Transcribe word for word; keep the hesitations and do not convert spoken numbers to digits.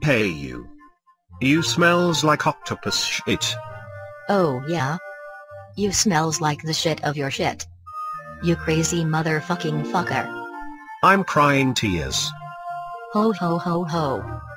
Hey you. You smells like octopus shit. Oh yeah? You smells like the shit of your shit. You crazy motherfucking fucker. I'm crying tears. Ho ho ho ho.